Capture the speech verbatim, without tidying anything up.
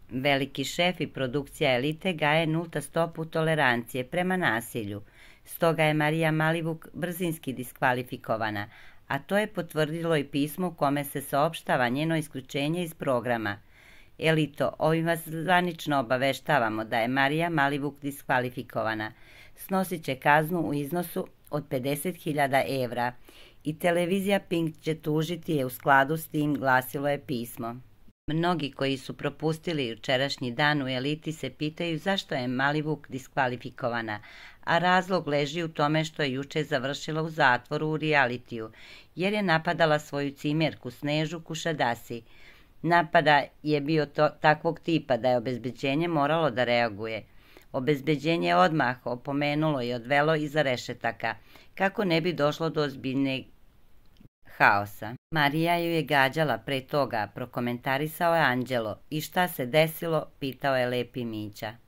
Veliki šef i produkcija Elite gaje nulta stopu tolerancije prema nasilju, stoga je Marija Malivuk brzinski diskvalifikovana, a to je potvrdilo i pismo u kome se saopštava njeno isključenje iz programa. Elito, ovim vas zvanično obaveštavamo da je Marija Malivuk diskvalifikovana. Snosit će kaznu u iznosu od pedeset hiljada evra i televizija Pink će tužiti je u skladu s tim, glasilo je pismo. Mnogi koji su propustili jučerašnji dan u Eliti se pitaju zašto je Malivuk diskvalifikovana, a razlog leži u tome što je juče završila u zatvoru u realitiju, jer je napadala svoju cimerku Snežu Kušadasi. Napada je bio to, takvog tipa da je obezbeđenje moralo da reaguje. Obezbeđenje je odmah opomenulo i odvelo iza rešetaka, kako ne bi došlo do ozbiljneg haosa. Marija ju je gađala pre toga, prokomentarisao je Anđelo. I šta se desilo, pitao je Lepi Mića.